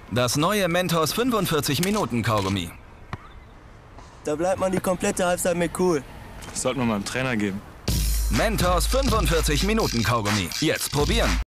Das neue Mentos 45 Minuten Kaugummi. Da bleibt man die komplette Halbzeit mit cool. Das sollten wir mal dem Trainer geben. Mentos 45 Minuten Kaugummi. Jetzt probieren.